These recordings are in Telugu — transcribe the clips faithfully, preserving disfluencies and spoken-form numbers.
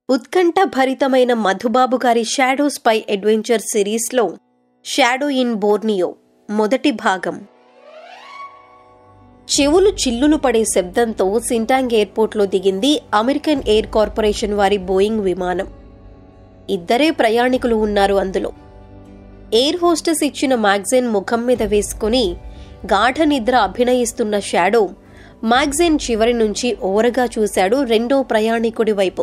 ఉత్కంఠ భరితమైన మధుబాబు గారి షాడో స్పై అడ్వెంచర్ సిరీస్లో షాడో ఇన్ బోర్నియో మొదటి భాగం. చెవులు చిల్లులు పడే శబ్దంతో సింటాంగ్ ఎయిర్పోర్ట్లో దిగింది అమెరికన్ ఎయిర్ కార్పొరేషన్ వారి బోయింగ్ విమానం. ఇద్దరే ప్రయాణికులు ఉన్నారు అందులో. ఎయిర్ హోస్టెస్ ఇచ్చిన మ్యాగజైన్ ముఖం మీద వేసుకుని గాఢ నిద్ర అభినయిస్తున్న షాడో మ్యాగజైన్ చివరి నుంచి ఓరగా చూశాడు రెండో ప్రయాణికుడి వైపు.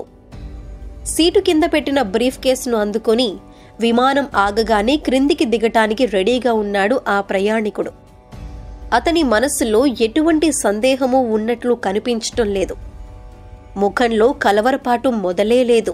సీటు కింద పెట్టిన బ్రీఫ్ కేసును అందుకొని విమానం ఆగగానే క్రిందికి దిగటానికి రెడీగా ఉన్నాడు ఆ ప్రయాణికుడు. అతని మనస్సులో ఎటువంటి సందేహమూ ఉన్నట్లు కనిపించటం లేదు. ముఖంలో కలవరపాటు మొదలే లేదు.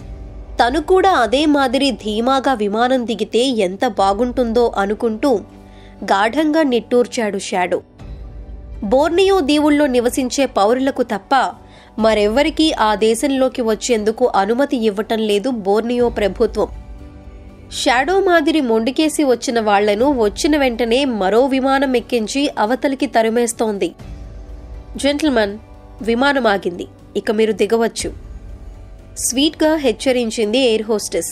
తను కూడా అదే మాదిరి ధీమాగా విమానం దిగితే ఎంత బాగుంటుందో అనుకుంటూ గాఢంగా నిట్టూర్చాడు షాడో. బోర్నియో దీవుల్లో నివసించే పౌరులకు తప్ప మరెవ్వరికీ ఆ దేశంలోకి వచ్చేందుకు అనుమతి ఇవ్వటం లేదు బోర్నియో ప్రభుత్వం. షాడో మాదిరి మొండికేసి వచ్చిన వాళ్లను వచ్చిన వెంటనే మరో విమానం ఎక్కించి అవతలికి తరిమేస్తోంది. జెంటిల్మన్, విమానం ఆగింది, ఇక మీరు దిగవచ్చు స్వీట్గా హెచ్చరించింది ఎయిర్ హోస్టెస్.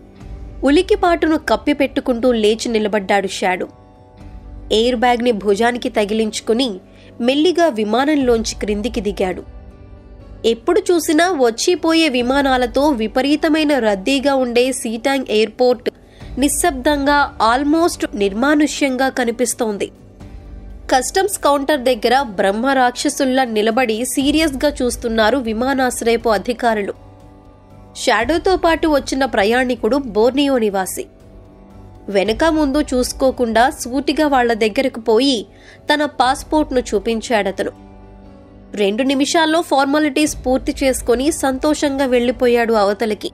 ఉలికిపాటును కప్పిపెట్టుకుంటూ లేచి నిలబడ్డాడు షాడో. ఎయిర్ బ్యాగ్ని భుజానికి తగిలించుకుని మెల్లిగా విమానంలోంచి క్రిందికి దిగాడు. ఎప్పుడు చూసినా వచ్చిపోయే విమానాలతో విపరీతమైన రద్దీగా ఉండే సింటాంగ్ ఎయిర్పోర్ట్ నిశ్శబ్దంగా, ఆల్మోస్ట్ నిర్మానుష్యంగా కనిపిస్తోంది. కస్టమ్స్ కౌంటర్ దగ్గర బ్రహ్మ రాక్షసుల్లా నిలబడి సీరియస్గా చూస్తున్నారు విమానాశ్రయపు అధికారులు. షాడోతో పాటు వచ్చిన ప్రయాణికుడు బోర్నియో నివాసి. వెనక ముందు చూసుకోకుండా సూటిగా వాళ్ల దగ్గరకు పోయి తన పాస్పోర్ట్ను చూపించాడతను. రెండు నిమిషాల్లో ఫార్మాలిటీస్ పూర్తి చేసుకుని సంతోషంగా వెళ్లిపోయాడు అవతలికి.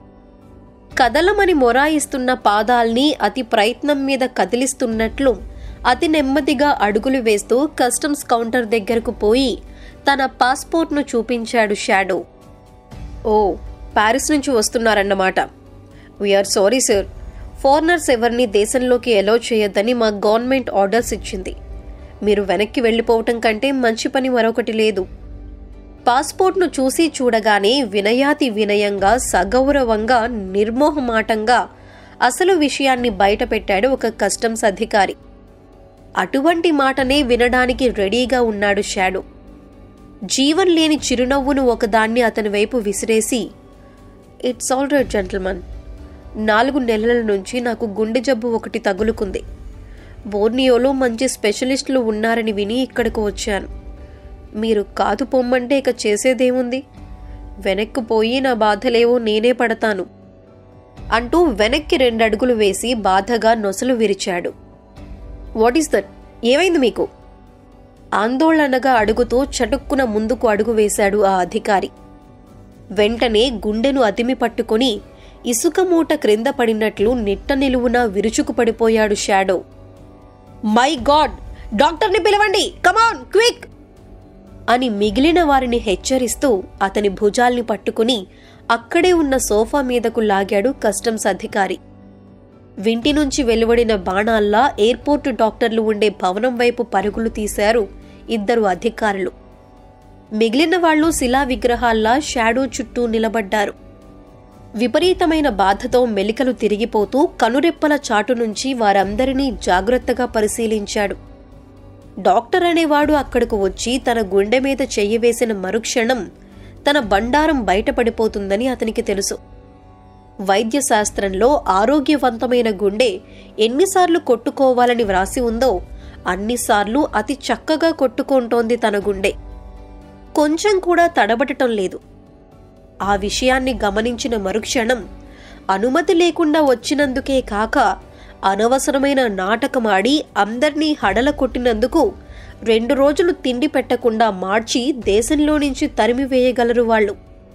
కదలమని మొరాయిస్తున్న పాదాల్ని అతి ప్రయత్నం మీద కదిలిస్తున్నట్లు అతి నెమ్మదిగా అడుగులు వేస్తూ కస్టమ్స్ కౌంటర్ దగ్గరకు పోయి తన పాస్పోర్ట్ను చూపించాడు షాడో. ఓ, ప్యారిస్ నుంచి వస్తున్నారన్నమాట. వీఆర్ సారీ సార్, ఫారినర్స్ ఎవరిని దేశంలోకి ఎలో చేయొద్దని మా గవర్నమెంట్ ఆర్డర్స్ ఇచ్చింది. మీరు వెనక్కి వెళ్లిపోవటం కంటే మంచి పని మరొకటి లేదు. పాస్పోర్ట్ను చూసి చూడగానే వినయాతి వినయంగా, సగౌరవంగా, నిర్మోహమాటంగా అసలు విషయాన్ని బయటపెట్టాడు ఒక కస్టమ్స్ అధికారి. అటువంటి మాటనే వినడానికి రెడీగా ఉన్నాడు షాడో. జీవం లేని చిరునవ్వును ఒకదాన్ని అతని వైపు విసిరేసి, ఇట్స్ ఆల్ రైట్ జెంటిల్మన్, నాలుగు నెలల నుంచి నాకు గుండె జబ్బు ఒకటి తగులుకుంది. బోర్నియోలో మంచి స్పెషలిస్టులు ఉన్నారని విని ఇక్కడికి వచ్చాను. మీరు కాదు పొమ్మంటే ఇక చేసేదేముంది? వెనక్కి పోయి నా బాధలేవో నేనే పడతాను అంటూ వెనక్కి రెండడుగులు వేసి బాధగా నొసలు విరిచాడు. What is that? ఏమైంది మీకు? ఆందోళనగా అడుగుతూ చటుక్కున ముందుకు అడుగు వేశాడు ఆ అధికారి. వెంటనే గుండెను అదిమి పట్టుకుని ఇసుక మూట క్రింద పడినట్లు నిట్ట నిలువున విరుచుకు పడిపోయాడు షాడో. మై గాడ్, డాక్టర్ని పిలవండి, కమాన్ క్విక్ అని మిగిలిన వారిని హెచ్చరిస్తూ అతని భుజాల్ని పట్టుకుని అక్కడే ఉన్న సోఫా మీదకు లాగాడు కస్టమ్స్ అధికారి. వింటి నుంచి వెలువడిన బాణాల్లా ఎయిర్పోర్టు డాక్టర్లు ఉండే భవనం వైపు పరుగులు తీశారు ఇద్దరు అధికారులు. మిగిలిన వాళ్లు శిలా విగ్రహాల్లా షాడో చుట్టూ నిలబడ్డారు. విపరీతమైన బాధతో మెలికలు తిరిగిపోతూ కనురెప్పల చాటు నుంచి వారందరినీ జాగ్రత్తగా పరిశీలించాడు. డాక్టర్ అనేవాడు అక్కడకు వచ్చి తన గుండె మీద చెయ్యి వేసిన మరుక్షణం తన బండారం బయటపడిపోతుందని అతనికి తెలుసు. వైద్యశాస్త్రంలో ఆరోగ్యవంతమైన గుండె ఎన్నిసార్లు కొట్టుకోవాలని వ్రాసి ఉందో అన్నిసార్లు అతి చక్కగా కొట్టుకుంటోంది తన గుండె. కొంచెం కూడా తడబడటం లేదు. ఆ విషయాన్ని గమనించిన మరుక్షణం అనుమతి లేకుండా వచ్చినందుకే కాక అనవసరమైన నాటకమాడి అందర్నీ హడల కొట్టినందుకు రెండు రోజులు తిండి పెట్టకుండా మార్చి దేశంలో నుంచి తరిమివేయగలరు వాళ్ళు.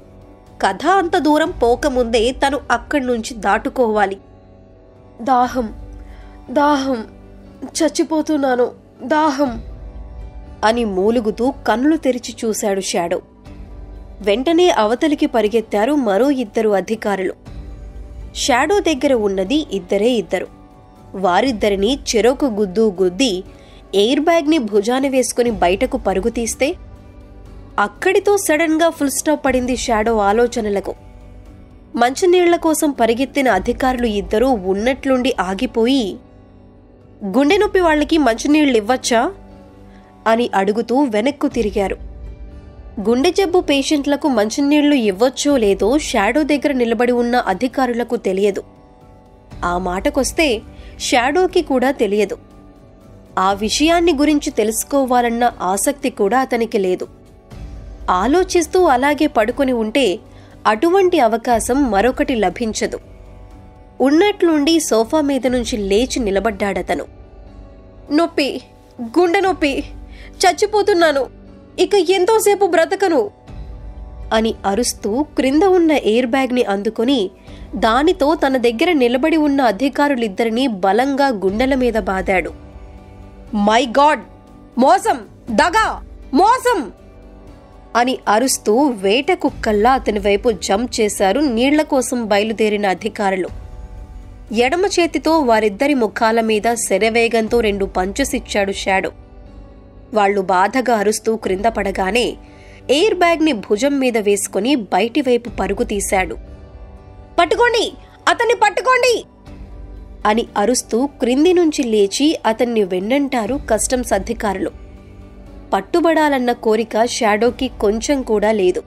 కథ అంత దూరం పోకముందే తను అక్కడి నుంచి దాటుకోవాలి. దాహం, దాహం, చచ్చిపోతున్నాను, దాహం అని మూలుగుతూ కన్నులు తెరిచి చూశాడు షాడో. వెంటనే అవతలికి పరిగెత్తారు మరో ఇద్దరు అధికారులు. షాడో దగ్గర ఉన్నది ఇద్దరే ఇద్దరు. వారిద్దరినీ చెరొక గుద్దు గుద్ది ఎయిర్ బ్యాగ్ని భుజాన వేసుకుని బయటకు పరుగు తీస్తే అక్కడితో సడన్ గా ఫుల్ స్టాప్ పడింది షాడో ఆలోచనలకు. మంచినీళ్ల కోసం పరిగెత్తిన అధికారులు ఇద్దరూ ఉన్నట్లుండి ఆగిపోయి, గుండె నొప్పి వాళ్ళకి మంచినీళ్ళివ్వచ్చా అని అడుగుతూ వెనక్కు తిరిగారు. గుండె జబ్బు పేషెంట్లకు మంచినీళ్లు ఇవ్వచ్చో లేదో షాడో దగ్గర నిలబడి ఉన్న అధికారులకు తెలియదు. ఆ మాటకొస్తే షాడోకి కూడా తెలియదు. ఆ విషయాన్ని గురించి తెలుసుకోవాలన్న ఆసక్తి కూడా అతనికి లేదు. ఆలోచిస్తూ అలాగే పడుకొని ఉంటే అటువంటి అవకాశం మరొకటి లభించదు. ఉన్నట్లుండి సోఫా మీద నుంచి లేచి నిలబడ్డాడతను. నొప్పి, గుండె నొప్పి, చచ్చిపోతున్నాను, ఇక ఎంతోసేపు బ్రతకను అని అరుస్తూ క్రింద ఉన్న ఎయిర్ బ్యాగ్ని అందుకొని దానితో తన దగ్గర నిలబడి ఉన్న అధికారులిద్దరినీ బలంగా గుండెల మీద బాదాడు. మై గాడ్, మోసం, దగా, మోసం అని అరుస్తూ వేట కుక్కల్లా అతని వైపు జంప్ చేశారు నీళ్ల కోసం బయలుదేరిన అధికారులు. ఎడమ చేతితో వారిద్దరి ముఖాల మీద శరవేగంతో రెండు పంచెస్ ఇచ్చాడు షాడో. వాళ్లు బాధగా అరుస్తూ క్రింద పడగానే ఎయిర్ బ్యాగ్ని భుజం మీద వేసుకుని బయటివైపు పరుగు తీశాడు. పట్టుకోండి, అతన్ని పట్టుకోండి అని అరుస్తూ క్రింది నుంచి లేచి అతన్ని వెన్నంటారు కస్టమ్స్ అధికారులు. పట్టుబడాలన్న కోరిక షాడోకి కొంచెం కూడా లేదు.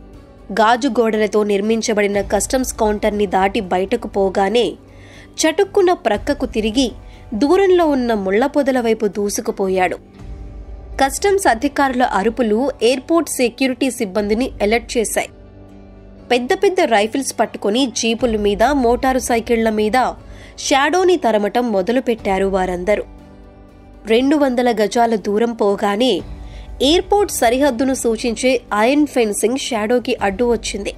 గాజు గోడలతో నిర్మించబడిన కస్టమ్స్ కౌంటర్ని దాటి బయటకు పోగానే చటుక్కున ప్రక్కకు తిరిగి దూరంలో ఉన్న ముళ్ల పొదల వైపు దూసుకుపోయాడు. కస్టమ్స్ అధికారుల అరుపులు ఎయిర్పోర్ట్ సెక్యూరిటీ సిబ్బందిని అలర్ట్ చేశాయి. పెద్ద పెద్ద రైఫిల్స్ పట్టుకుని జీపుల మీద, మోటారు సైకిళ్ల మీద షాడోని తరమటం మొదలుపెట్టారు వారందరూ. రెండు వందల గజాల దూరం పోగానే ఎయిర్పోర్ట్ సరిహద్దును సూచించే ఐరన్ ఫెన్సింగ్ షాడోకి అడ్డు వచ్చింది.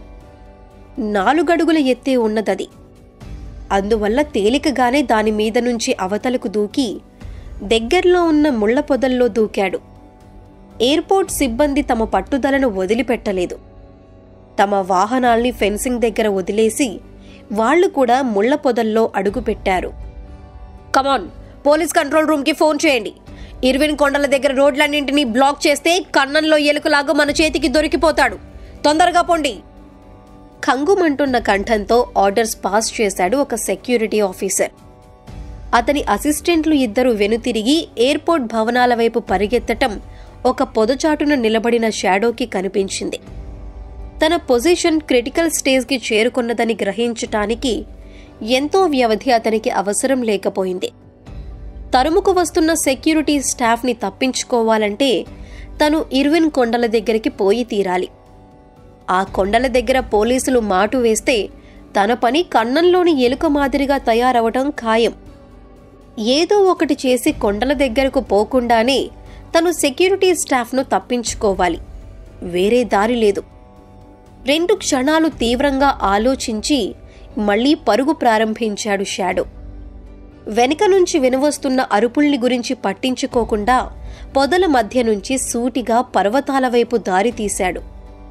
నాలుగడుగుల ఎత్తే ఉన్నదది. అందువల్ల తేలికగానే దాని మీద నుంచి అవతలకు దూకి దగ్గర్లో ఉన్న ముళ్ల పొదల్లో దూకాడు. ఎయిర్పోర్ట్ సిబ్బంది తమ పట్టుదలను వదిలిపెట్టలేదు. తమ వాహనాల్ని ఫెన్సింగ్ దగ్గర వదిలేసి వాళ్లు కూడా ముళ్ల పొదల్లో అడుగుపెట్టారు. కమాన్, పోలీస్ కంట్రోల్ రూమ్ కి ఫోన్ చేయండి. ఇర్విన్ కొండల దగ్గర రోడ్లన్నింటినీ బ్లాక్ చేస్తే కన్నంలో ఎలుకలాగా మన చేతికి దొరికిపోతాడు. తొందరగా పొండి. కంగుమంటున్న కంఠంతో ఆర్డర్స్ పాస్ చేశాడు ఒక సెక్యూరిటీ ఆఫీసర్. అతని అసిస్టెంట్లు ఇద్దరు వెనుతిరిగి ఎయిర్పోర్ట్ భవనాల వైపు పరిగెత్తటం ఒక పొదచాటున నిలబడిన షాడోకి కనిపించింది. తన పొజిషన్ క్రిటికల్ స్టేజ్కి చేరుకున్నదని గ్రహించటానికి ఎంతో వ్యవధి అతనికి అవసరం లేకపోయింది. తరుముకు వస్తున్న సెక్యూరిటీ స్టాఫ్ని తప్పించుకోవాలంటే తను ఇర్విన్ కొండల దగ్గరికి పోయి తీరాలి. ఆ కొండల దగ్గర పోలీసులు మాటు వేస్తే తన పని కన్నంలోని ఎలుక మాదిరిగా తయారవటం ఖాయం. ఏదో ఒకటి చేసి కొండల దగ్గరకు పోకుండానే తను సెక్యూరిటీ స్టాఫ్ను తప్పించుకోవాలి. వేరే దారి లేదు. రెండు క్షణాలు తీవ్రంగా ఆలోచించి మళ్లీ పరుగు ప్రారంభించాడు షాడో. వెనుక నుంచి వినవస్తున్న అరుపుల్ని గురించి పట్టించుకోకుండా పొదల మధ్య నుంచి సూటిగా పర్వతాల వైపు దారి తీశాడు.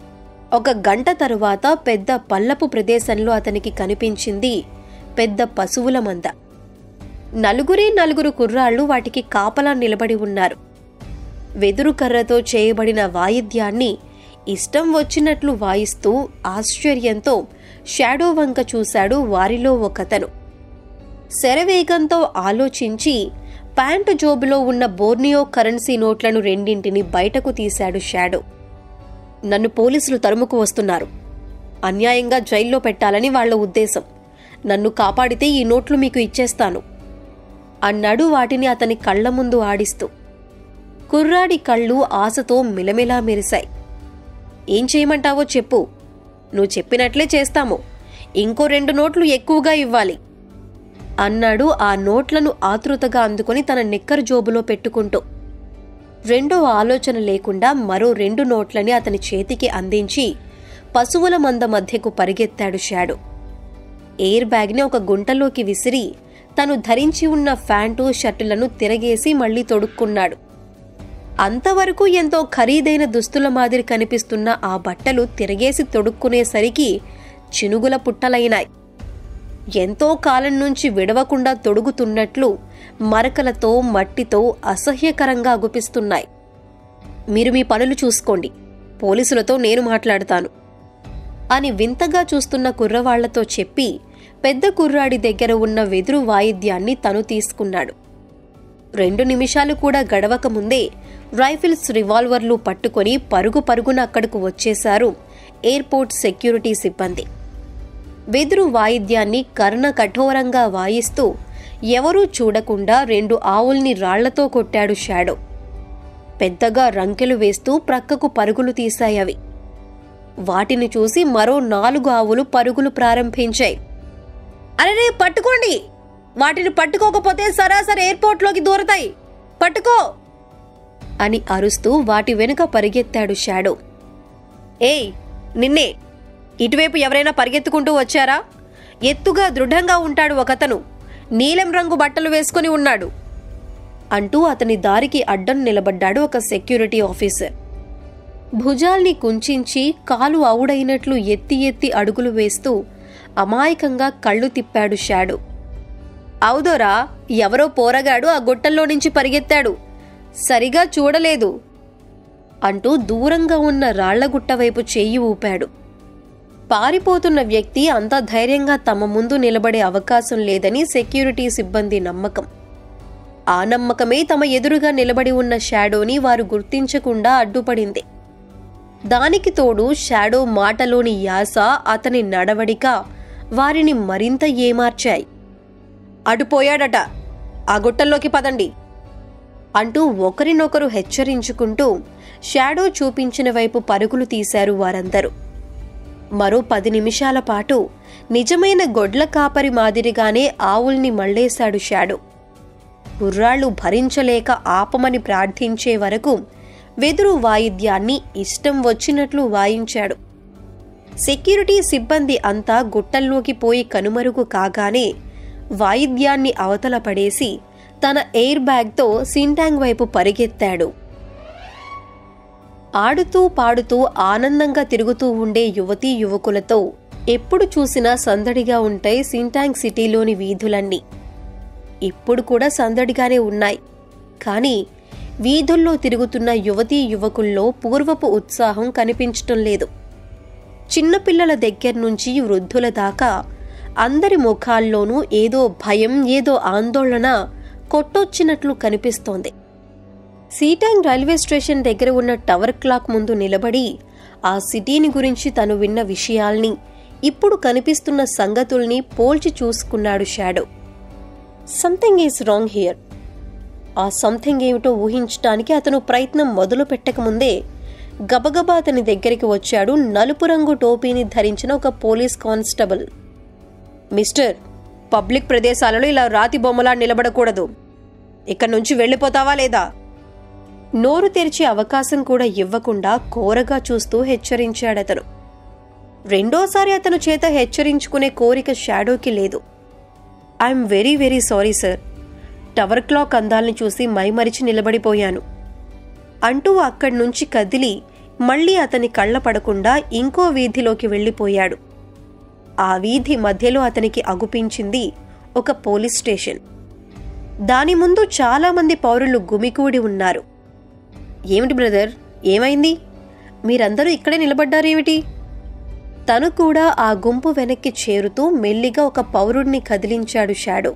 ఒక గంట తరువాత పెద్ద పల్లపు ప్రదేశంలో అతనికి కనిపించింది పెద్ద పశువుల మంద. నలుగురే నలుగురు కుర్రాళ్లు వాటికి కాపలా నిలబడి ఉన్నారు. వెదురు కర్రతో చేయబడిన వాయిద్యాన్ని ఇష్టం వచ్చినట్లు వాయిస్తూ ఆశ్చర్యంతో షాడో వంక చూశాడు వారిలో ఒకతను. శరవేగంతో ఆలోచించి ప్యాంటు జోబులో ఉన్న బోర్నియో కరెన్సీ నోట్లను రెండింటిని బయటకు తీశాడు షాడో. నన్ను పోలీసులు తరుముకు వస్తున్నారు. అన్యాయంగా జైల్లో పెట్టాలని వాళ్ల ఉద్దేశం. నన్ను కాపాడితే ఈ నోట్లు మీకు ఇచ్చేస్తాను అన్నాడు వాటిని అతని కళ్ల ముందు ఆడిస్తూ. కుర్రాడి కళ్ళు ఆశతో మిలమిలా మెరిశాయి. ఏం చేయమంటావో చెప్పు, నువ్వు చెప్పినట్లే చేస్తాము. ఇంకో రెండు నోట్లు ఎక్కువగా ఇవ్వాలి అన్నాడు ఆ నోట్లను ఆతృతగా అందుకుని తన నిక్కరు జోబులో పెట్టుకుంటూ. రెండో ఆలోచన లేకుండా మరో రెండు నోట్లని అతని చేతికి అందించి పశువుల మంద మధ్యకు పరిగెత్తాడు షాడో. ఎయిర్ బ్యాగ్ని ఒక గుంటలోకి విసిరి తను ధరించి ఉన్న ఫ్యాంటు షర్టులను తిరగేసి మళ్లీ తొడుక్కున్నాడు. అంతవరకు ఎంతో ఖరీదైన దుస్తుల మాదిరి కనిపిస్తున్న ఆ బట్టలు తిరగేసి తొడుక్కునేసరికి చినుగుల పుట్టలైనాయి. ఎంతో కాలం నుంచి విడవకుండా తొడుగుతున్నట్లు మరకలతో మట్టితో అసహ్యకరంగా అగుపిస్తున్నాయి. మీరు మీ పనులు చూసుకోండి, పోలీసులతో నేను మాట్లాడతాను అని వింతగా చూస్తున్న కుర్రవాళ్లతో చెప్పి పెద్ద కుర్రాడి దగ్గర ఉన్న వెదురు వాయిద్యాన్ని తను తీసుకున్నాడు. రెండు నిమిషాలు కూడా గడవకముందే రైఫిల్స్, రివాల్వర్లు పట్టుకొని పరుగు పరుగున అక్కడకు వచ్చేశారు ఎయిర్పోర్ట్ సెక్యూరిటీ సిబ్బంది. వెదురు వాయిద్యాన్ని కర్ణ కఠోరంగా వాయిస్తూ ఎవరూ చూడకుండా రెండు ఆవుల్ని రాళ్లతో కొట్టాడు షాడో. పెద్దగా రంకెలు వేస్తూ ప్రక్కకు పరుగులు తీశాయవి. వాటిని చూసి మరో నాలుగు ఆవులు పరుగులు ప్రారంభించాయి. అరే పట్టుకోండి, వాటిని పట్టుకోకపోతే సరాసరి ఎయిర్పోర్ట్లోకి దూరతాయి, పట్టుకో అని అరుస్తూ వాటి వెనుక పరిగెత్తాడు షాడో. ఏయ్ నిన్నే, ఇటువైపు ఎవరైనా పరిగెత్తుకుంటూ వచ్చారా? ఎత్తుగా దృఢంగా ఉంటాడు ఒకతను, నీలం రంగు బట్టలు వేసుకుని ఉన్నాడు అంటూ అతని దారికి అడ్డం నిలబడ్డాడు ఒక సెక్యూరిటీ ఆఫీసర్. భుజాల్ని కుంచించి కాలు అవుడైనట్లు ఎత్తి ఎత్తి అడుగులు వేస్తూ అమాయకంగా కళ్ళు తిప్పాడు షాడో. అవుదోరా, ఎవరో పోరగాడు ఆ గుట్టల్లో నుంచి పరిగెత్తాడు, సరిగా చూడలేదు అంటూ దూరంగా ఉన్న రాళ్లగుట్ట వైపు చెయ్యి ఊపాడు. పారిపోతున్న వ్యక్తి అంత ధైర్యంగా తమ ముందు నిలబడే అవకాశం లేదని సెక్యూరిటీ సిబ్బంది నమ్మకం. ఆ నమ్మకమే తమ ఎదురుగా నిలబడి ఉన్న షాడోని వారు గుర్తించకుండా అడ్డుపడింది. దానికి తోడు షాడో మాటలోని యాస, అతని నడవడిక వారిని మరింత ఏమార్చాయి. అడుపోయాడట, ఆ గుట్టల్లోకి పదండి అంటూ ఒకరినొకరు హెచ్చరించుకుంటూ షాడో చూపించిన వైపు పరుగులు తీశారు వారందరూ. మరో పది నిమిషాల పాటు నిజమైన గొడ్ల కాపరి మాదిరిగానే ఆవుల్ని మళ్లేశాడు షాడో. గుర్రాళ్లు భరించలేక ఆపమని ప్రార్థించే వరకు వెదురు వాయిద్యాన్ని ఇష్టం వచ్చినట్లు వాయించాడు. సెక్యూరిటీ సిబ్బంది అంతా గుట్టల్లోకి పోయి కనుమరుగు కాగానే వాయిద్యాన్ని అవతల పడేసి తన ఎయిర్ బ్యాగ్తో సింటాంగ్ వైపు పరిగెత్తాడు. ఆడుతూ పాడుతూ ఆనందంగా తిరుగుతూ ఉండే యువతీ యువకులతో ఎప్పుడు చూసినా సందడిగా ఉంటాయి సింటాంగ్ సిటీలోని వీధులన్నీ. ఇప్పుడు కూడా సందడిగానే ఉన్నాయి. కానీ వీధుల్లో తిరుగుతున్న యువతీ యువకుల్లో పూర్వపు ఉత్సాహం కనిపించటం లేదు. చిన్నపిల్లల దగ్గర నుంచి వృద్ధుల దాకా అందరి ముఖాల్లోనూ ఏదో భయం, ఏదో ఆందోళన కొట్టొచ్చినట్లు కనిపిస్తోంది. సీటాంగ్ రైల్వే స్టేషన్ దగ్గర ఉన్న టవర్ క్లాక్ ముందు నిలబడి ఆ సిటీని గురించి తను విన్న విషయాల్ని, ఇప్పుడు కనిపిస్తున్న సంగతుల్ని పోల్చి చూసుకున్నాడు shadow. Something is wrong here. ఆ సంథింగ్ ఏమిటో ఊహించటానికి అతను ప్రయత్నం మొదలు పెట్టకముందే గబగబా అతని దగ్గరికి వచ్చాడు నలుపు రంగు టోపీని ధరించిన ఒక పోలీస్ కానిస్టేబుల్. మిస్టర్, పబ్లిక్ ప్రదేశాలలో ఇలా రాతి బొమ్మలా నిలబడకూడదు. ఇక్కడి నుంచి వెళ్ళిపోతావా లేదా? నోరు తెరిచే అవకాశం కూడా ఇవ్వకుండా కోరగా చూస్తూ హెచ్చరించాడతను. రెండోసారి అతను చేత హెచ్చరించుకునే కోరిక షాడోకి లేదు. I'm very very sorry sir, tower clock అందాల్ని చూసి మైమరిచి నిలబడిపోయాను అంటూ అక్కడి నుంచి కదిలి మళ్లీ అతని కళ్ళ పడకుండా ఇంకో వీధిలోకి వెళ్లిపోయాడు. ఆ వీధి మధ్యలో అతనికి అగుపించింది ఒక పోలీస్ స్టేషన్. దాని ముందు చాలామంది పౌరులు గుమికూడి ఉన్నారు. ఏమిటి బ్రదర్, ఏమైంది? మీరందరూ ఇక్కడే నిలబడ్డారేమిటి? తను కూడా ఆ గుంపు వెనక్కి చేరుతూ మెల్లిగా ఒక పౌరుడిని కదిలించాడు షాడో.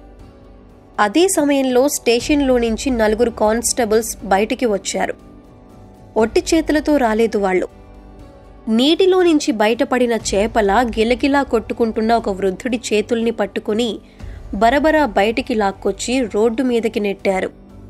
అదే సమయంలో స్టేషన్లో నుంచి నలుగురు కానిస్టేబుల్స్ బయటికి వచ్చారు. ఒట్టి చేతులతో రాలేదు వాళ్ళు. నీటిలో నుంచి బయటపడిన చేపలా గిలగిలా కొట్టుకుంటున్న ఒక వృద్ధుడి చేతుల్ని పట్టుకుని బరబరా బయటికి లాక్కొచ్చి రోడ్డు మీదకి నెట్టారు.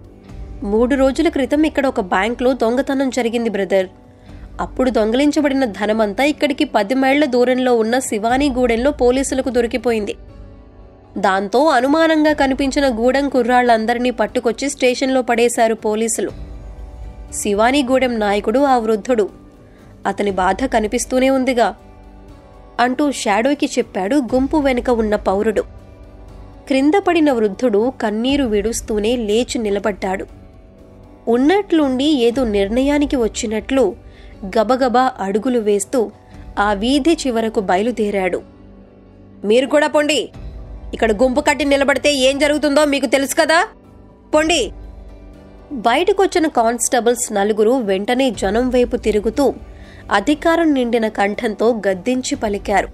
మూడు రోజుల క్రితం ఇక్కడ ఒక బ్యాంక్లో దొంగతనం జరిగింది బ్రదర్. అప్పుడు దొంగలించబడిన ధనమంతా ఇక్కడికి పది మైళ్ల దూరంలో ఉన్న శివానీగూడెంలో పోలీసులకు దొరికిపోయింది. దాంతో అనుమానంగా కనిపించిన గూడెం కుర్రాళ్లందరినీ పట్టుకొచ్చి స్టేషన్లో పడేశారు పోలీసులు. శివానీగూడెం నాయకుడు ఆ వృద్ధుడు. అతని బాధ కనిపిస్తూనే ఉందిగా అంటూ షాడోకి చెప్పాడు గుంపు వెనుక ఉన్న పౌరుడు. క్రింద పడిన వృద్ధుడు కన్నీరు విడుస్తూనే లేచి నిలబడ్డాడు. ఉన్నట్లుండి ఏదో నిర్ణయానికి వచ్చినట్లు గబగబా అడుగులు వేస్తూ ఆ వీధి చివరకు బయలుదేరాడు. మీరు కూడా పొండి, ఇక్కడ గుంపు కట్టి నిలబడితే ఏం జరుగుతుందో మీకు తెలుసు కదా, పొండి. బయటకొచ్చిన కానిస్టేబుల్స్ నలుగురు వెంటనే జనం వైపు తిరుగుతూ అధికారం నిండిన కంఠంతో గద్దించి పలికారు.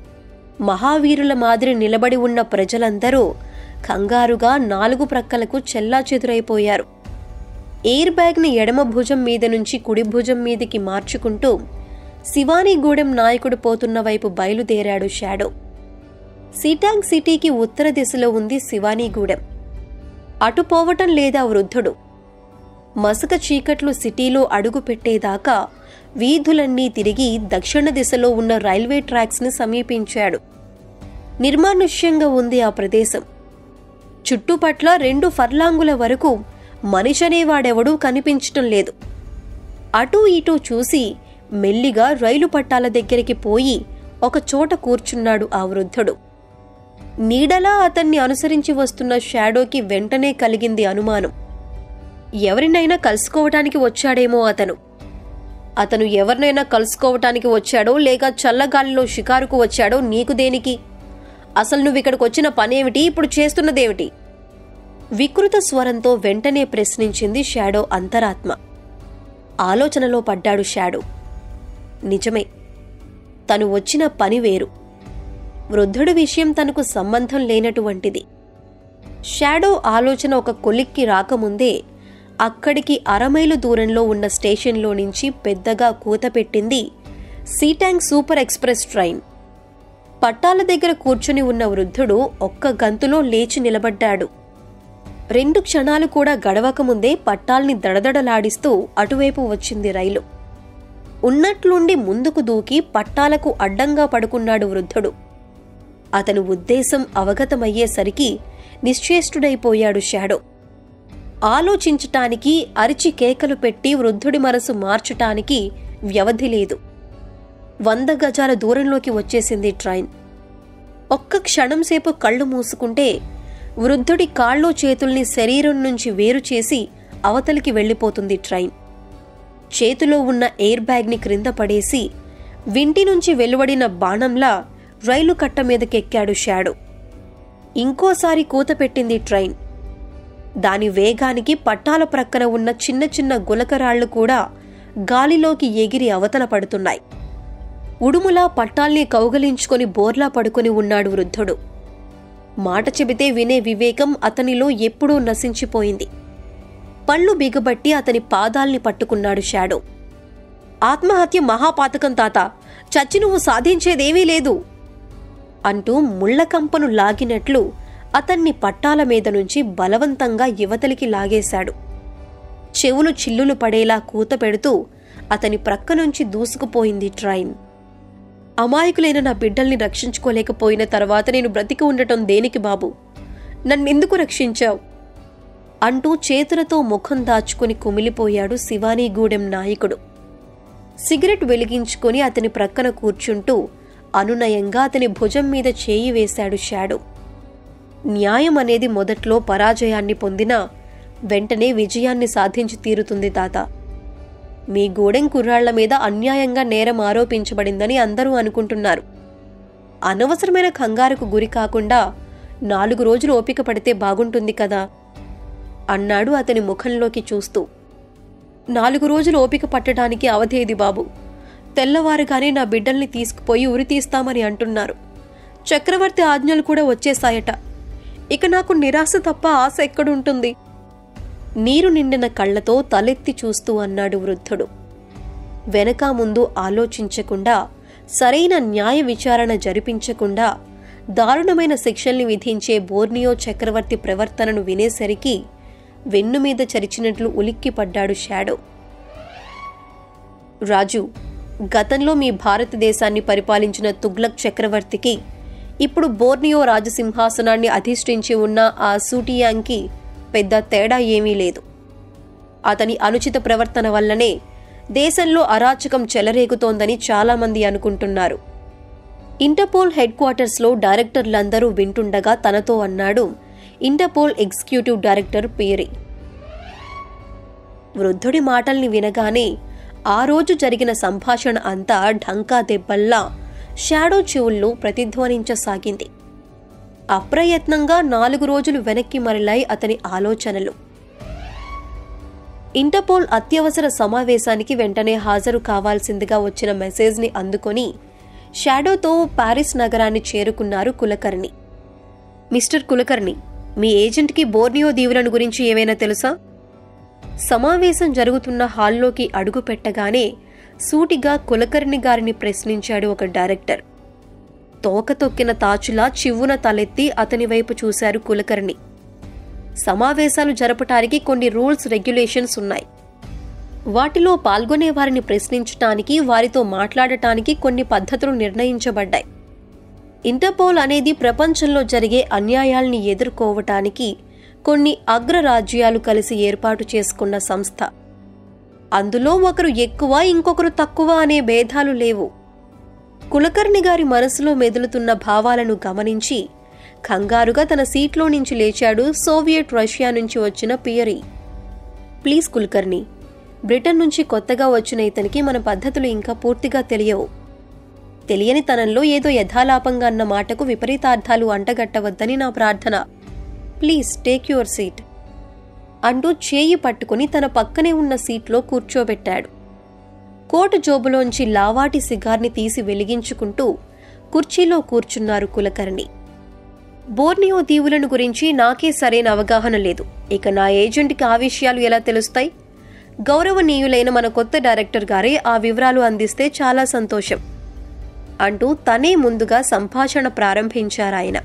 మహావీరుల మాదిరి నిలబడి ఉన్న ప్రజలందరూ కంగారుగా నాలుగు ప్రక్కలకు చెల్లాచెదురైపోయారు. ఎయిర్ బ్యాగ్ని ఎడమ భుజం మీద నుంచి కుడి భుజం మీదికి మార్చుకుంటూ శివానీగూడెం నాయకుడు పోతున్న వైపు బయలుదేరాడు షాడో. సిటాంగ్ సిటీకి ఉత్తర దిశలో ఉంది శివానీగూడెం. అటు పోవటం లేదా వృద్ధుడు. మసక చీకట్లు సిటీలో అడుగు పెట్టేదాకా వీధులన్నీ తిరిగి దక్షిణ దిశలో ఉన్న రైల్వే ట్రాక్స్ ని సమీపించాడు. నిర్మానుష్యంగా ఉంది ఆ ప్రదేశం. చుట్టుపట్ల రెండు ఫర్లాంగుల వరకు మనిషనేవాడెవడూ కనిపించటం లేదు. అటూ ఇటూ చూసి మెల్లిగా రైలు పట్టాల దగ్గరికి పోయి ఒక చోట కూర్చున్నాడు ఆ వృద్ధుడు. నీడలా అతన్ని అనుసరించి వస్తున్న షాడోకి వెంటనే కలిగింది అనుమానం. ఎవరినైనా కలుసుకోవటానికి వచ్చాడేమో అతను. అతను ఎవరినైనా కలుసుకోవటానికి వచ్చాడో లేక చల్లగాలిలో షికారుకు వచ్చాడో నీకు దేనికి? అసలు నువ్విక్కడికి వచ్చిన పనేమిటి? ఇప్పుడు చేస్తున్నదేమిటి? వికృత స్వరంతో వెంటనే ప్రశ్నించింది షాడో అంతరాత్మ. ఆలోచనలో పడ్డాడు షాడో. నిజమే, తను వచ్చిన పని వేరు. వృద్ధుడి విషయం తనకు సంబంధం లేనటువంటిది. షాడో ఆలోచన ఒక కొలిక్కి రాకముందే అక్కడికి అరమైలు దూరంలో ఉన్న స్టేషన్లో నుంచి పెద్దగా కూతపెట్టింది సిటాంగ్ సూపర్ ఎక్స్ప్రెస్ ట్రైన్. పట్టాల దగ్గర కూర్చుని ఉన్న వృద్ధుడు ఒక్క గంతులో లేచి నిలబడ్డాడు. రెండు క్షణాలు కూడా గడవకముందే పట్టాల్ని దడదడలాడిస్తూ అటువైపు వచ్చింది రైలు. ఉన్నట్లుండి ముందుకు దూకి పట్టాలకు అడ్డంగా పడుకున్నాడు వృద్ధుడు. అతను ఉద్దేశం అవగతమయ్యేసరికి నిశ్చేష్టుడైపోయాడు షాడో. ఆలోచించటానికి, అరిచి కేకలు పెట్టి వృద్ధుడి మనసు మార్చటానికి వ్యవధి లేదు. వంద గజాల దూరంలోకి వచ్చేసింది ట్రైన్. ఒక్క క్షణం సేపు కళ్ళు మూసుకుంటే వృద్ధుడి కాళ్ళు చేతుల్ని శరీరం నుంచి వేరు చేసి అవతలికి వెళ్లిపోతుంది ట్రైన్. చేతిలో ఉన్న ఎయిర్ బ్యాగ్ని క్రింద పడేసి వింటి నుంచి వెలువడిన బాణంలా రైలు కట్ట మీదకెక్కాడు షాడో. ఇంకోసారి కూతపెట్టింది ట్రైన్. దాని వేగానికి పట్టాల ప్రక్కన ఉన్న చిన్న చిన్న గులకరాళ్లు కూడా గాలిలోకి ఎగిరి అవతల పడుతున్నాయి. ఉడుములా పట్టాల్ని కౌగలించుకొని బోర్లా పడుకొని ఉన్నాడు వృద్ధుడు. మాట చెబితే వినే వివేకం అతనిలో ఎప్పుడూ నశించిపోయింది. పళ్ళు బిగబట్టి అతని పాదాల్ని పట్టుకున్నాడు షాడో. ఆత్మహత్య మహాపాతకం తాత, చచ్చి నువ్వు సాధించేదేమీ లేదు అంటూ ముళ్లకంపను లాగినట్లు అతన్ని పట్టాల మీద నుంచి బలవంతంగా యువతలికి లాగేశాడు. చెవులు చిల్లులు పడేలా కూత పెడుతూ అతని ప్రక్క నుంచి దూసుకుపోయింది ట్రైన్. అమాయకులైన నా బిడ్డల్ని రక్షించుకోలేకపోయిన తర్వాత నేను బ్రతికి ఉండటం దేనికి బాబు? నన్నెందుకు రక్షించావు అంటూ చేతులతో ముఖం దాచుకుని కుమిలిపోయాడు శివానీగూడెం నాయకుడు. సిగరెట్ వెలిగించుకొని అతని ప్రక్కన కూర్చుంటూ అనునయంగా అతని భుజం మీద చేయి వేశాడు షాడో. న్యాయం అనేది మొదట్లో పరాజయాన్ని పొందినా వెంటనే విజయాన్ని సాధించి తీరుతుంది తాత. మీ గూడెం కుర్రాళ్ల మీద అన్యాయంగా నేరం ఆరోపించబడిందని అందరూ అనుకుంటున్నారు. అనవసరమైన కంగారుకు గురి కాకుండా నాలుగు రోజులు ఓపిక పడితే బాగుంటుంది కదా అన్నాడు అతని ముఖంలోకి చూస్తూ. నాలుగు రోజులు ఓపిక పట్టడానికి అవధేది బాబు. తెల్లవారుగానే నా బిడ్డల్ని తీసుకుపోయి ఉరి తీస్తామని అంటున్నారు. చక్రవర్తి ఆజ్ఞలు కూడా వచ్చేశాయట. ఇక నాకు నిరాశ తప్ప ఆశ ఎక్కడుంటుంది? నీరు నిండిన కళ్లతో తలెత్తి చూస్తూ అన్నాడు వృద్ధుడు. వెనక ముందు ఆలోచించకుండా, సరైన న్యాయ విచారణ జరిపించకుండా దారుణమైన శిక్షల్ని విధించే బోర్నియో చక్రవర్తి ప్రవర్తనను వినేసరికి వెన్నుమీద చరిచినట్లు ఉలిక్కిపడ్డాడు షాడో. రాజు, గతంలో మీ భారతదేశాన్ని పరిపాలించిన తుగ్లక్ చక్రవర్తికి ఇప్పుడు బోర్నియో రాజసింహాసనాన్ని అధిష్ఠించి ఉన్న ఆ సూటియాంగ్కి పెద్ద తేడా ఏమీ లేదు. అతని అనుచిత ప్రవర్తన వల్లనే దేశంలో అరాచకం చెలరేగుతోందని చాలామంది అనుకుంటున్నారు. ఇంటర్పోల్ హెడ్ క్వార్టర్స్లో డైరెక్టర్లందరూ వింటుండగా తనతో అన్నాడు ఇంటర్పోల్ ఎగ్జిక్యూటివ్ డైరెక్టర్ పియరీ. వృద్ధుడి మాటల్ని వినగానే ఆ రోజు జరిగిన సంభాషణ అంతా ఢంకా దెబ్బల్లా షాడో చెవుల్లో ప్రతిధ్వనించసాగింది. అప్రయత్నంగా నాలుగు రోజులు వెనక్కి మరలాయి అతని ఆలోచనలు. ఇంటర్పోల్ అత్యవసర సమావేశానికి వెంటనే హాజరు కావాల్సిందిగా వచ్చిన మెసేజ్ని అందుకొని షాడోతో పారిస్ నగరాన్ని చేరుకున్నారు కులకర్ణి. మిస్టర్ కులకర్ణి, మీ ఏజెంట్కి బోర్నియో దీవులను గురించి ఏమైనా తెలుసా? సమావేశం జరుగుతున్న హాల్లోకి అడుగు పెట్టగానే సూటిగా కులకర్ణి గారిని ప్రశ్నించాడు ఒక డైరెక్టర్. తోక తొక్కిన తాచులా చివ్వున తలెత్తి అతని వైపు చూశారు కులకర్ణి. సమావేశాలు జరపటానికి కొన్ని రూల్స్ రెగ్యులేషన్స్ ఉన్నాయి. వాటిలో పాల్గొనే వారిని ప్రశ్నించటానికి, వారితో మాట్లాడటానికి కొన్ని పద్ధతులు నిర్ణయించబడ్డాయి. ఇంటర్పోల్ అనేది ప్రపంచంలో జరిగే అన్యాయాల్ని ఎదుర్కోవటానికి కొన్ని అగ్రరాజ్యాలు కలిసి ఏర్పాటు చేసుకున్న సంస్థ. అందులో ఒకరు ఎక్కువ, ఇంకొకరు తక్కువ అనే భేదాలు లేవు. కులకర్ణి గారి మనసులో మెదులుతున్న భావాలను గమనించి కంగారుగా తన సీట్లో నుంచి లేచాడు సోవియట్ రష్యా నుంచి వచ్చిన పియరీ. ప్లీజ్ కులకర్ణి, బ్రిటన్ నుంచి కొత్తగా వచ్చిన ఇతనికి మన పద్ధతులు ఇంకా పూర్తిగా తెలియవు. తెలియని తనంలో ఏదో యథాలాపంగా అన్న మాటకు విపరీతార్థాలు అంటగట్టవద్దని నా ప్రార్థన. ప్లీజ్ టేక్ యువర్ సీట్ అంటూ చేయి పట్టుకుని తన పక్కనే ఉన్న సీట్లో కూర్చోబెట్టాడు. కోటు జోబులోంచి లావాటి సిగార్ని తీసి వెలిగించుకుంటూ కుర్చీలో కూర్చున్నారు కులకర్ణి. బోర్నియో దీవులను గురించి నాకే సరైన అవగాహన లేదు. ఇక నా ఏజెంట్కి ఆ విషయాలు ఎలా తెలుస్తాయి? గౌరవనీయులైన మన కొత్త డైరెక్టర్ గారే ఆ వివరాలు అందిస్తే చాలా సంతోషం అంటూ తనే ముందుగా సంభాషణ ప్రారంభించారాయన.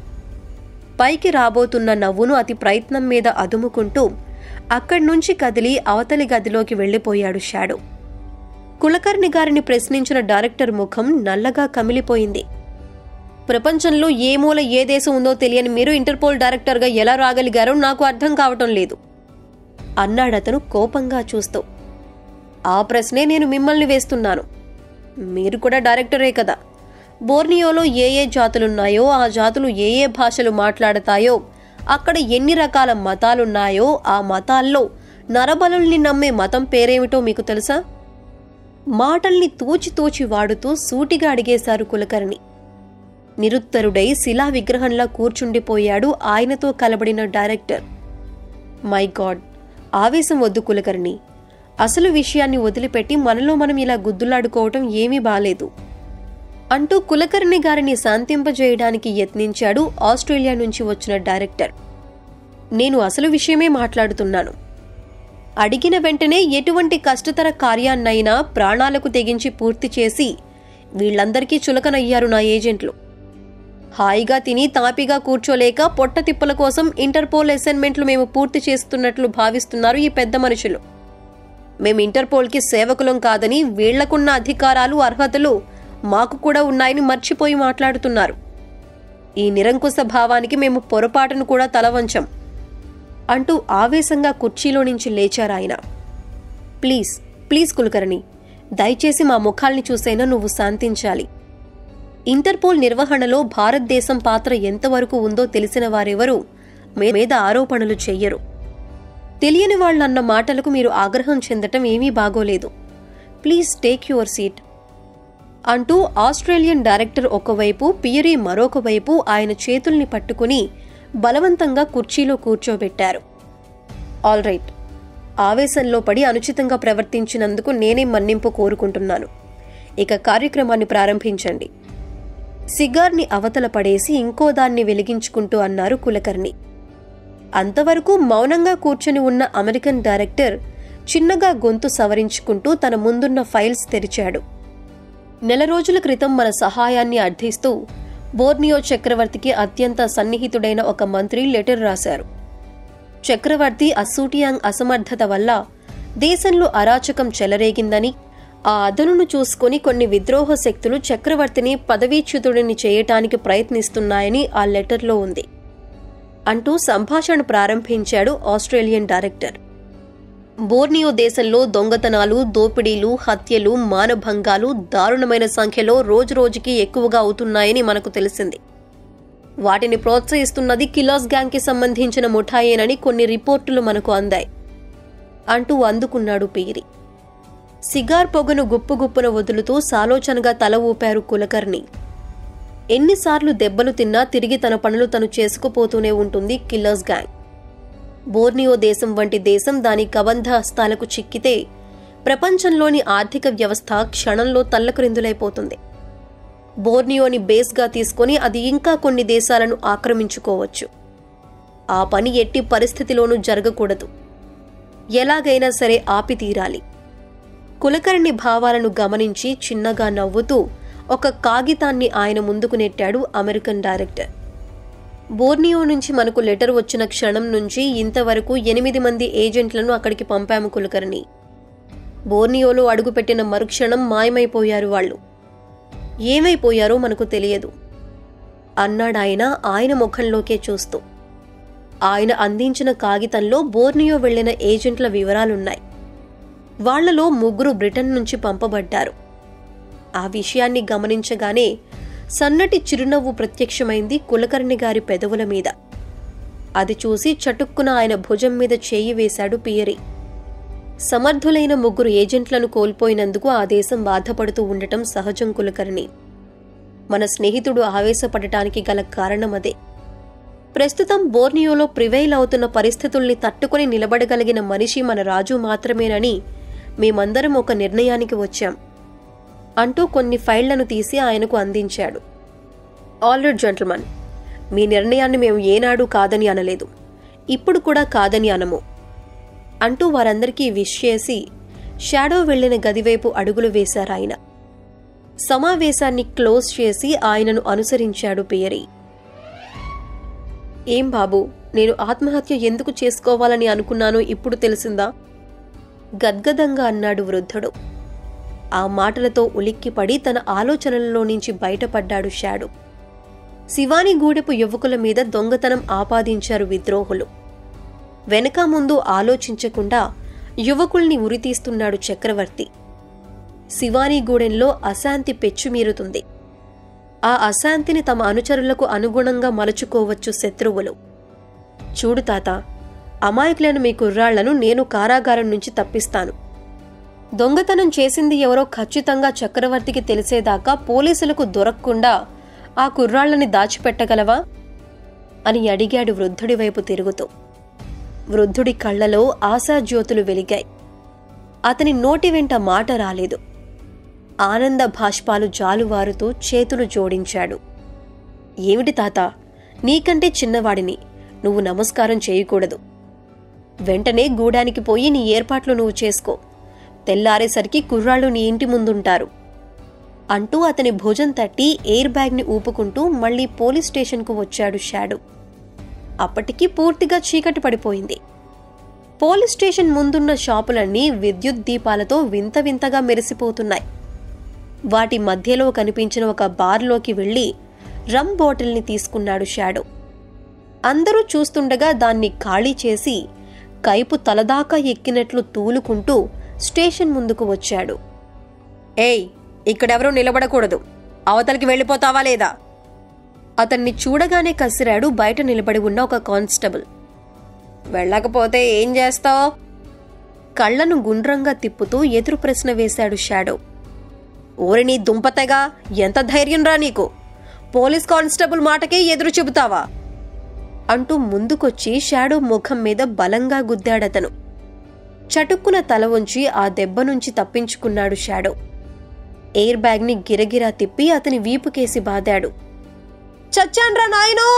పైకి రాబోతున్న నవ్వును అతి ప్రయత్నం మీద అదుముకుంటూ అక్కడ్నుంచి కదిలి అవతలి గదిలోకి వెళ్లిపోయాడు షాడో. కులకర్ణి గారిని ప్రశ్నించిన డైరెక్టర్ ముఖం నల్లగా కమిలిపోయింది. ప్రపంచంలో ఏ మూల ఏ దేశం ఉందో తెలియని మీరు ఇంటర్పోల్ డైరెక్టర్గా ఎలా రాగలిగారో నాకు అర్థం కావటం లేదు అన్నాడతను కోపంగా చూస్తూ. ఆ ప్రశ్నే నేను మిమ్మల్ని వేస్తున్నాను. మీరు కూడా డైరెక్టరే కదా. బోర్నియోలో ఏ ఏ జాతులున్నాయో, ఆ జాతులు ఏ ఏ భాషలు మాట్లాడతాయో, అక్కడ ఎన్ని రకాల మతాలున్నాయో, ఆ మతాల్లో నరబలుల్ని నమ్మే మతం పేరేమిటో మీకు తెలుసా? మాటల్ని తూచి తూచి వాడుతూ సూటిగా అడిగేశారు కులకర్ణి. నిరుత్తరుడై శిలా విగ్రహంలా కూర్చుండిపోయాడు ఆయనతో కలబడిన డైరెక్టర్. మై గాడ్, ఆవేశం వద్దు కులకర్ణి. అసలు విషయాన్ని వదిలిపెట్టి మనలో మనం ఇలా గుద్దులాడుకోవటం ఏమీ బాలేదు అంటూ కులకర్ణి గారిని శాంతింపజేయడానికి యత్నించాడు ఆస్ట్రేలియా నుంచి వచ్చిన డైరెక్టర్. నేను అసలు విషయమే మాట్లాడుతున్నాను. అడిగిన వెంటనే ఎటువంటి కష్టతర కార్యాన్నైనా ప్రాణాలకు తెగించి పూర్తి చేసి వీళ్లందరికీ చులకనయ్యారు నా ఏజెంట్లు. హాయిగా తిని తాపిగా కూర్చోలేక పొట్ట తిప్పల కోసం ఇంటర్పోల్ అసైన్మెంట్లు మేము పూర్తి చేస్తున్నట్లు భావిస్తున్నారు ఈ పెద్ద మనుషులు. మేం ఇంటర్పోల్కి సేవకులం కాదని, వీళ్లకున్న అధికారాలు అర్హతలు మాకు కూడా ఉన్నాయని మర్చిపోయి మాట్లాడుతున్నారు. ఈ నిరంకుశ భావానికి మేము పొరపాటును కూడా తలవంచం అంటూ ఆవేశంగా కుర్చీలో నుంచి లేచారాయన. ప్లీజ్ ప్లీజ్ కులకర్ణి, దయచేసి మా ముఖాల్ని చూసైనా నువ్వు శాంతించాలి. ఇంటర్పోల్ నిర్వహణలో భారతదేశం పాత్ర ఎంతవరకు ఉందో తెలిసిన వారెవరూ మీద ఆరోపణలు చెయ్యరు. తెలియని వాళ్ళన్న మాటలకు మీరు ఆగ్రహం చెందటం ఏమీ బాగోలేదు. ప్లీజ్ టేక్ యువర్ సీట్ అంటూ ఆస్ట్రేలియన్ డైరెక్టర్ ఒకవైపు, పియరీ మరొక వైపు ఆయన చేతుల్ని పట్టుకుని బలవంతంగా కుర్చీలో కూర్చోబెట్టారు. ఆల్ రైట్, ఆవేశంలో పడి అనుచితంగా ప్రవర్తించినందుకు నేనే మన్నింపు కోరుకుంటున్నాను. ఇక కార్యక్రమాన్ని ప్రారంభించండి. సిగార్ని అవతల పడేసి ఇంకో దాన్ని వెలిగించుకుంటూ అన్నారు కులకర్ణి. అంతవరకు మౌనంగా కూర్చుని ఉన్న అమెరికన్ డైరెక్టర్ చిన్నగా గొంతు సవరించుకుంటూ తన ముందున్న ఫైల్స్ తెరిచాడు. నెల రోజుల క్రితం మన సహాయాన్ని అర్థిస్తూ బోర్నియో చక్రవర్తికి అత్యంత సన్నిహితుడైన ఒక మంత్రి లెటర్ రాశారు. చక్రవర్తి అస్సూటియాంగ్ అసమర్థత వల్ల దేశంలో అరాచకం చెలరేగిందని, ఆ అదనును చూసుకుని కొన్ని విద్రోహ శక్తులు చక్రవర్తిని పదవీచ్యుతుడిని చేయటానికి ప్రయత్నిస్తున్నాయని ఆ లెటర్లో ఉంది అంటూ సంభాషణ ప్రారంభించాడు ఆస్ట్రేలియన్ డైరెక్టర్. బోర్నియో దేశంలో దొంగతనాలు, దోపిడీలు, హత్యలు, మానభంగాలు దారుణమైన సంఖ్యలో రోజురోజుకి ఎక్కువగా అవుతున్నాయని మనకు తెలిసింది. వాటిని ప్రోత్సహిస్తున్నది కిల్లర్స్ గ్యాంగ్కి సంబంధించిన ముఠాయేనని కొన్ని రిపోర్టులు మనకు అందాయి అంటూ అందుకున్నాడు పియరీ. సిగార్ పొగను గుప్పుగుప్పున వదులుతూ సాలోచనగా తల ఊపారు కులకర్ణి. ఎన్నిసార్లు దెబ్బలు తిన్నా తిరిగి తన పనులు తను చేసుకుపోతూనే ఉంటుంది కిల్లర్స్ గ్యాంగ్. బోర్నియో దేశం వంటి దేశం దాని కబంధ హస్తాలకు చిక్కితే ప్రపంచంలోని ఆర్థిక వ్యవస్థ క్షణంలో తల్లక్రిందులైపోతుంది. బోర్నియోని బేస్గా తీసుకుని అది ఇంకా కొన్ని దేశాలను ఆక్రమించుకోవచ్చు. ఆ పని ఎట్టి పరిస్థితిలోనూ జరగకూడదు. ఎలాగైనా సరే ఆపి తీరాలి. కులకర్ణి భావాలను గమనించి చిన్నగా నవ్వుతూ ఒక కాగితాన్ని ఆయన ముందుకు నెట్టాడు అమెరికన్ డైరెక్టర్. బోర్నియో నుంచి మనకు లెటర్ వచ్చిన క్షణం నుంచి ఇంతవరకు ఎనిమిది మంది ఏజెంట్లను అక్కడికి పంపాము కులకర్ణి. బోర్నియోలో అడుగుపెట్టిన మరుక్షణం మాయమైపోయారు వాళ్ళు. ఏమైపోయారో మనకు తెలియదు అన్నాడాయన ఆయన ముఖంలోకే చూస్తూ. ఆయన అందించిన కాగితంలో బోర్నియో వెళ్లిన ఏజెంట్ల వివరాలున్నాయి. వాళ్లలో ముగ్గురు బ్రిటన్ నుంచి పంపబడ్డారు. ఆ విషయాన్ని గమనించగానే సన్నటి చిరునవ్వు ప్రత్యక్షమైంది కులకర్ణి గారి పెదవుల మీద. అది చూసి చటుక్కున ఆయన భుజం మీద చేయి వేశాడు పియరి. సమర్థులైన ముగ్గురు ఏజెంట్లను కోల్పోయినందుకు ఆ దేశం బాధపడుతూ ఉండటం సహజం కులకర్ణి. మన స్నేహితుడు ఆవేశపడటానికి గల కారణమదే. ప్రస్తుతం బోర్నియోలో ప్రివైల్ అవుతున్న పరిస్థితుల్ని తట్టుకుని నిలబడగలిగిన మనిషి మన రాజు మాత్రమేనని మేమందరం ఒక నిర్ణయానికి వచ్చాం అంటూ కొన్ని ఫైళ్లను తీసి ఆయనకు అందించాడు. ఆల్రెడీ జెంటిల్మన్, మీ నిర్ణయాన్ని మేము ఏనాడు కాదని అనలేదు, ఇప్పుడు కూడా కాదని అనము అంటూ వారందరికీ విష్ చేసి షాడో వెళ్లిన గదివైపు అడుగులు వేశారాయన. సమావేశాన్ని క్లోజ్ చేసి ఆయనను అనుసరించాడు పియరి. ఏం బాబు, నేను ఆత్మహత్య ఎందుకు చేసుకోవాలని అనుకున్నానో ఇప్పుడు తెలిసిందా? గద్గదంగా అన్నాడు వృద్ధుడు. ఆ మాటలతో ఉలిక్కిపడి తన ఆలోచనలలో నుంచి బయటపడ్డాడు షాడో. శివాని గూడెపు యువకుల మీద దొంగతనం ఆపాదించారు విద్రోహులు. వెనక ముందు ఆలోచించకుండా యువకుల్ని ఉరితీస్తున్నాడు చక్రవర్తి. శివానీగూడెంలో అశాంతి పెచ్చుమీరుతుంది. ఆ అశాంతిని తమ అనుచరులకు అనుగుణంగా మలుచుకోవచ్చు శత్రువులు. చూడు తాత, అమాయకులైన మీ కుర్రాళ్లను నేను కారాగారం నుంచి తప్పిస్తాను. దొంగతనం చేసింది ఎవరో ఖచ్చితంగా చక్రవర్తికి తెలిసేదాకా పోలీసులకు దొరక్కుండా ఆ కుర్రాళ్లని దాచిపెట్టగలవా అని అడిగాడు వృద్ధుడి వైపు తిరుగుతూ. వృద్ధుడి కళ్లలో ఆశాజ్యోతులు వెలిగాయి. అతని నోటి వెంట మాట రాలేదు. ఆనంద భాష్పాలు జాలువారుతూ చేతులు జోడించాడు. ఏమిటి తాత, నీకంటే చిన్నవాడిని, నువ్వు నమస్కారం చేయకూడదు. వెంటనే గూడానికి పోయి నీ ఏర్పాట్లు నువ్వు చేసుకో. తెల్లారేసరికి కుర్రాళ్ళు నీ ఇంటి ముందుంటారు అంటూ అతని భుజం తట్టి ఎయిర్ బ్యాగ్ని ఊపుకుంటూ మళ్లీ పోలీస్ స్టేషన్కు వచ్చాడు షాడో. అప్పటికి పూర్తిగా చీకటి పడిపోయింది. పోలీస్ స్టేషన్ ముందున్న షాపులన్నీ విద్యుత్ దీపాలతో వింత వింతగా మెరిసిపోతున్నాయి. వాటి మధ్యలో కనిపించిన ఒక బార్లోకి వెళ్లి రమ్ బాటిల్ని తీసుకున్నాడు షాడో. అందరూ చూస్తుండగా దాన్ని ఖాళీ చేసి కైపు తలదాకా ఎక్కినట్లు తూలుకుంటూ స్టేషన్ ముందుకు వచ్చాడు. ఏయ్, ఇక్కడెవరూ నిలబడకూడదు, అవతలికి వెళ్ళిపోతావా లేదా? అతన్ని చూడగానే కసిరాడు బయట నిలబడి ఉన్న ఒక కానిస్టేబుల్. వెళ్ళకపోతే ఏం చేస్తావు? కళ్లను గుండ్రంగా తిప్పుతూ ఎదురు ప్రశ్న వేశాడు షాడో. ఓరిని దుంపతెగా, ఎంత ధైర్యం రా నీకు? పోలీస్ కానిస్టేబుల్ మాటకే ఎదురు చెబుతావా అంటూ ముందుకొచ్చి షాడో ముఖం మీద బలంగా గుద్దాడతను. చటుక్కున తల వంచి ఆ దెబ్బ నుంచి తప్పించుకున్నాడు షాడో. ఎయిర్ బ్యాగ్ని గిరగిరా తిప్పి అతని వీపుకేసి బాదాడు. చచ్చాన్రా నాయనో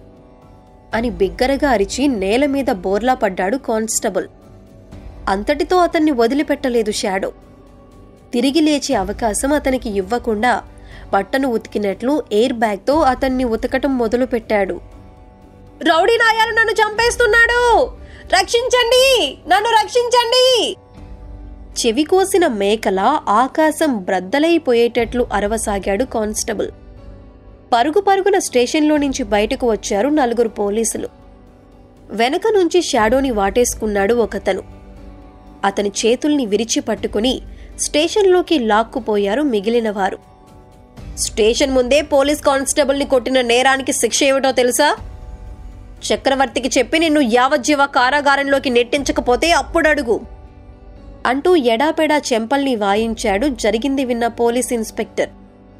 అని బిగ్గరగా అరిచి నేల మీద బోర్లా పడ్డాడు కానిస్టేబుల్. అంతటితో అతన్ని వదిలిపెట్టలేదు షాడో. తిరిగి లేచే అవకాశం అతనికి ఇవ్వకుండా బట్టను ఉతికినట్లు ఎయిర్ బ్యాగ్తో అతన్ని ఉతకటం మొదలుపెట్టాడు. రౌడీ నాయాలు నన్ను చంపేస్తున్నాడు, రక్షించండి, నన్ను రక్షించండి! చెవి కోసిన మేకలా ఆకాశం బ్రద్దలైపోయేటట్లు అరవసాగాడు కానిస్టేబుల్. పరుగు పరుగున స్టేషన్లో నుంచి బయటకు వచ్చారు నలుగురు పోలీసులు. వెనక నుంచి షాడోని వాటేసుకున్నాడు ఒకతను. అతని చేతుల్ని విరిచి పట్టుకుని స్టేషన్లోకి లాక్కుపోయారు మిగిలినవారు. స్టేషన్ ముందే పోలీస్ కానిస్టేబుల్ని కొట్టిన నేరానికి శిక్ష ఏమిటో తెలుసా? చక్రవర్తికి చెప్పి నిన్ను యావజ్జీవ కారాగారంలోకి నెట్టించకపోతే అప్పుడడుగు అంటూ ఎడాపెడా చెంపల్ని వాయించాడు జరిగింది విన్న పోలీస్ ఇన్స్పెక్టర్.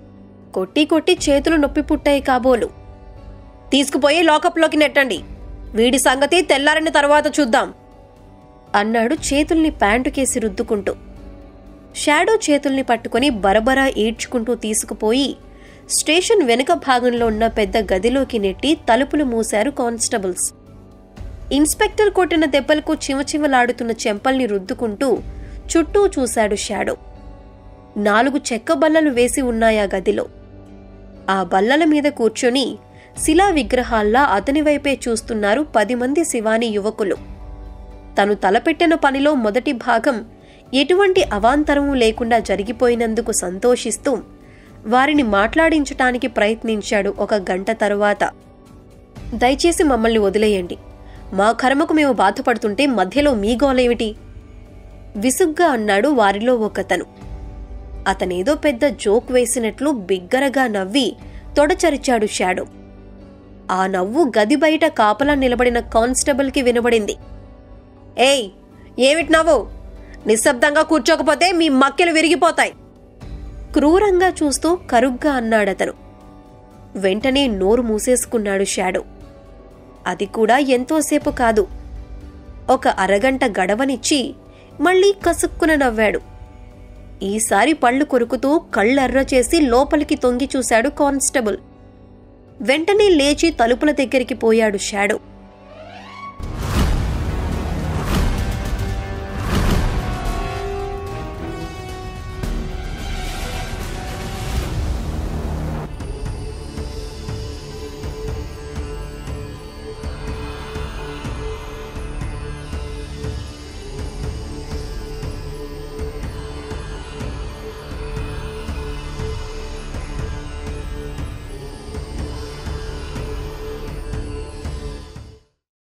కొట్టి కొట్టి చేతులు నొప్పి పుట్టాయి కాబోలు. తీసుకుపోయి లాకప్లోకి నెట్టండి, వీడి సంగతి తెల్లారిన తర్వాత చూద్దాం అన్నాడు చేతుల్ని ప్యాంటుకేసి రుద్దుకుంటూ. షాడో చేతుల్ని పట్టుకుని బరబరా ఈడ్చుకుంటూ తీసుకుపోయి స్టేషన్ వెనుక భాగంలో ఉన్న పెద్ద గదిలోకి నెట్టి తలుపులు మూశారు కానిస్టేబుల్స్. ఇన్స్పెక్టర్ కొట్టిన దెబ్బలకు చిమచిమలాడుతున్న చెంపల్ని రుద్దుకుంటూ చుట్టూ చూశాడు షాడో. నాలుగు చెక్క బల్లలు వేసి ఉన్నాయా గదిలో. ఆ బల్లల మీద కూర్చొని శిలా విగ్రహాల్లా అతని వైపే చూస్తున్నారు పది మంది శివాని యువకులు. తను తలపెట్టిన పనిలో మొదటి భాగం ఎటువంటి అవాంతరమూ లేకుండా జరిగిపోయినందుకు సంతోషిస్తూ వారిని మాట్లాడించటానికి ప్రయత్నించాడు. ఒక గంట తరువాత, దయచేసి మమ్మల్ని వదిలేయండి, మా కర్మకు మేము బాధపడుతుంటే మధ్యలో మీ గోలేమిటి విసుగ్గా అన్నాడు వారిలో ఒకతను. అతనేదో పెద్ద జోక్ వేసినట్లు బిగ్గరగా నవ్వి తొడచరిచాడు షాడో. ఆ నవ్వు గది బయట కాపలా నిలబడిన కానిస్టేబుల్ కి వినబడింది. ఏయ్, ఏమిటి నవ్వు? నిశ్శబ్దంగా కూర్చోకపోతే మీ మక్కెలు విరిగిపోతాయి క్రూరంగా చూస్తూ కరుగ్గా అన్నాడతను. వెంటనే నోరు మూసేసుకున్నాడు షాడో. అది కూడా ఎంతోసేపు కాదు, ఒక అరగంట గడవనిచ్చి మళ్లీ కసుక్కున నవ్వాడు. ఈసారి పళ్ళు కొరుకుతూ కళ్ళెర్ర చేసి లోపలికి తొంగి చూశాడు కానిస్టేబుల్. వెంటనే లేచి తలుపుల దగ్గరికి పోయాడు షాడో.